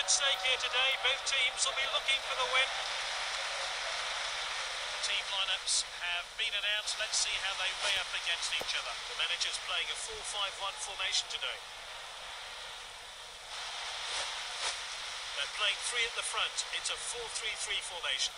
at stake here today. Both teams will be looking for the win. Team lineups have been announced. Let's see how they weigh up against each other. The manager's playing a 4-5-1 formation today. They're playing three at the front. It's a 4-3-3 formation.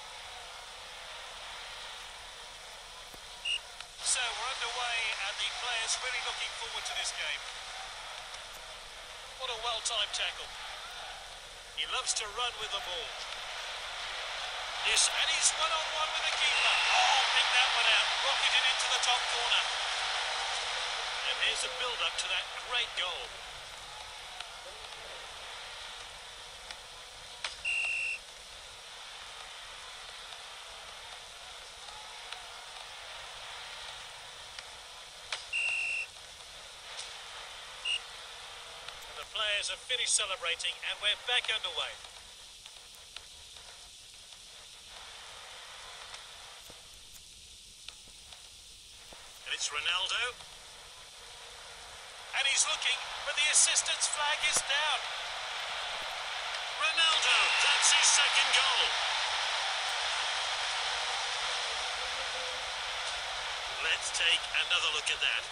So we're underway and the players really looking forward to this game. What a well-timed tackle. He loves to run with the ball. Yes, and he's one-on-one with the keeper. Oh, pick that one out. Rocketed into the top corner. And here's a build-up to that great goal. Players have finished celebrating and we're back underway. And it's Ronaldo. And he's looking, but the assistant's flag is down. Ronaldo, that's his second goal. Let's take another look at that.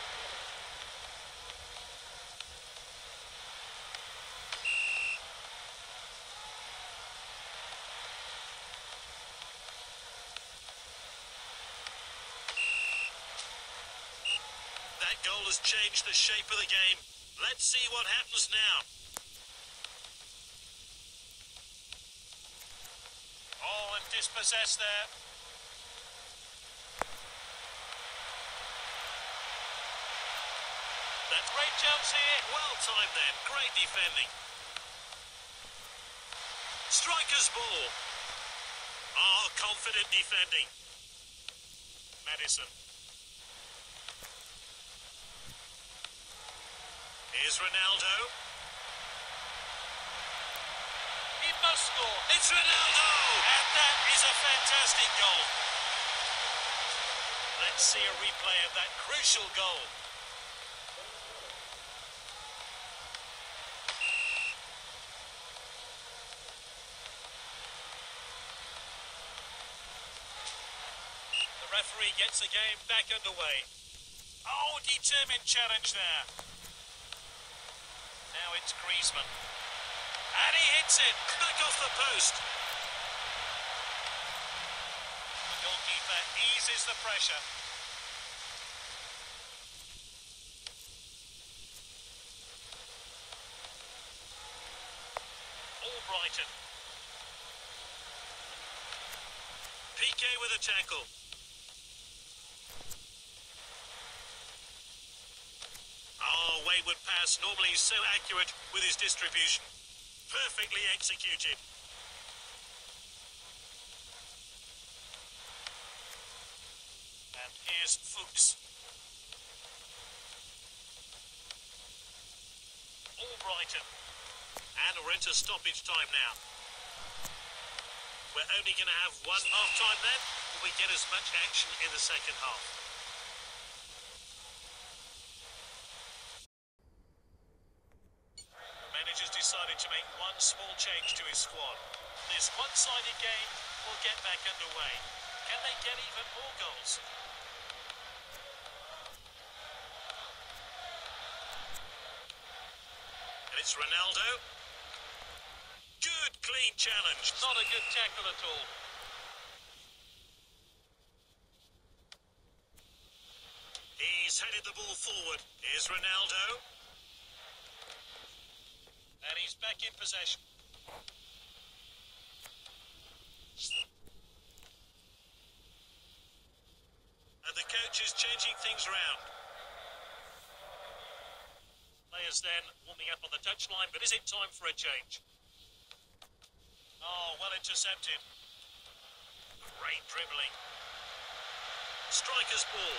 That goal has changed the shape of the game. Let's see what happens now. Oh, and dispossessed there. That great chance here. Well timed then. Great defending. Striker's ball. Oh, confident defending. Madison. Here's Ronaldo. He must score. It's Ronaldo! And that is a fantastic goal. Let's see a replay of that crucial goal. The referee gets the game back underway. Oh, determined challenge there. Now it's Griezmann. And he hits it. Back off the post. The goalkeeper eases the pressure. Albrighton. PK with a tackle. Oh, wayward pass. Normally he's so accurate with his distribution. Perfectly executed. And here's Fuchs. Albrighton. And we're into stoppage time now. We're only going to have one half-time then. Will we get as much action in the second half? Manager's decided to make one small change to his squad. This one-sided game will get back underway. Can they get even more goals? And it's Ronaldo. Good, clean challenge. Not a good tackle at all. He's headed the ball forward. Here's Ronaldo. And he's back in possession. And the coach is changing things around. Players then warming up on the touchline, but is it time for a change? Oh, well intercepted. Great dribbling. Striker's ball.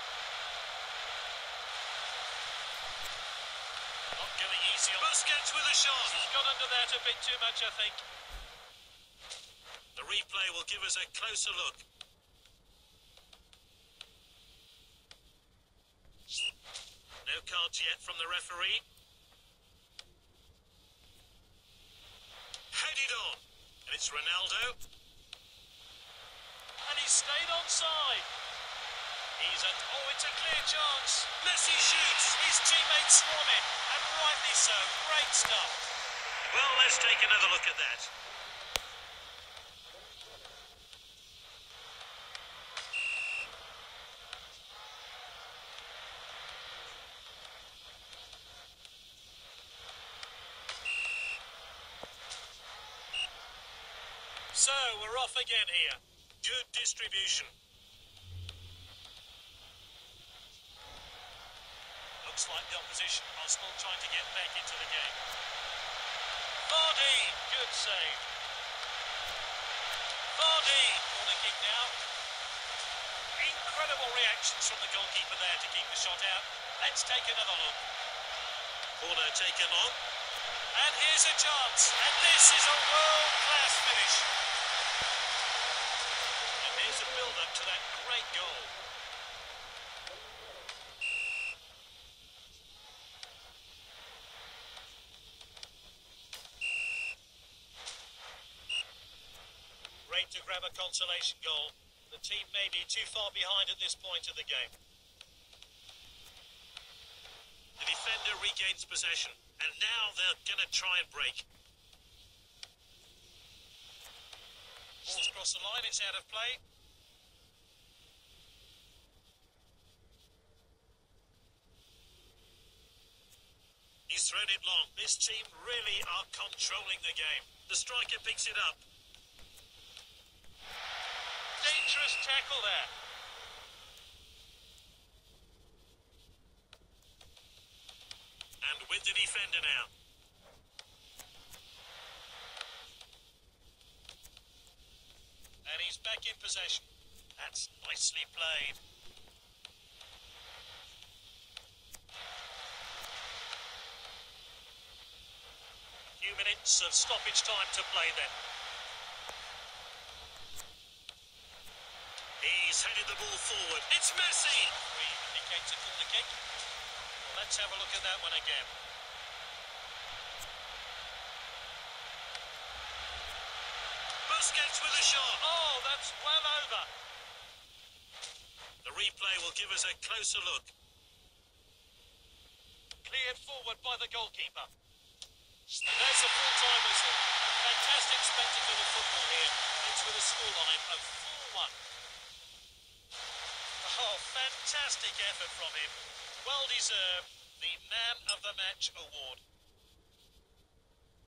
Not going easy on. Busquets with a shot. He's got under that a bit too much, I think. The replay will give us a closer look. No cards yet from the referee. And it's Ronaldo. And he's stayed onside. It's a clear chance. Messi shoots. His teammates swarm it. And rightly so. Great stuff. Well, let's take another look at that. So, we're off again here. Good distribution. Looks like the opposition are still trying to get back into the game. Vardy, good save. Vardy, corner kick now. Incredible reactions from the goalkeeper there to keep the shot out. Let's take another look. Corner taken on. And here's a chance. And this is a world-class finish. And here's a build-up to that great goal. Great to grab a consolation goal. The team may be too far behind at this point of the game. The defender regains possession, and now they're going to try and break. Ball's across the line, it's out of play. He's thrown it long. This team really are controlling the game. The striker picks it up. Dangerous tackle there. And with the defender now. And he's back in possession. That's nicely played. A few minutes of stoppage time to play then. He's headed the ball forward. It's Messi! Referee indicates a corner kick. Let's have a look at that one again. Busquets with a shot. Oh, that's well over. The replay will give us a closer look. Cleared forward by the goalkeeper. And there's a full-time whistle. Fantastic spectacle of football here. It's with a scoreline of 4-1. Oh, fantastic effort from him. Well deserved. The Man of the Match award.